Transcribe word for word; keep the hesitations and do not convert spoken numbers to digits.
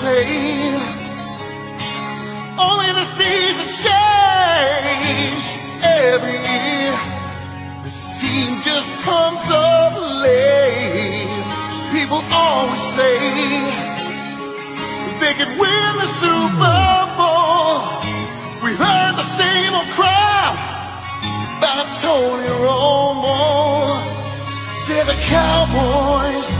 say, only the seasons change every year. This team just comes up late. People always say they could win the Super Bowl. We heard the same old crowd about Tony Romo. They're the Cowboys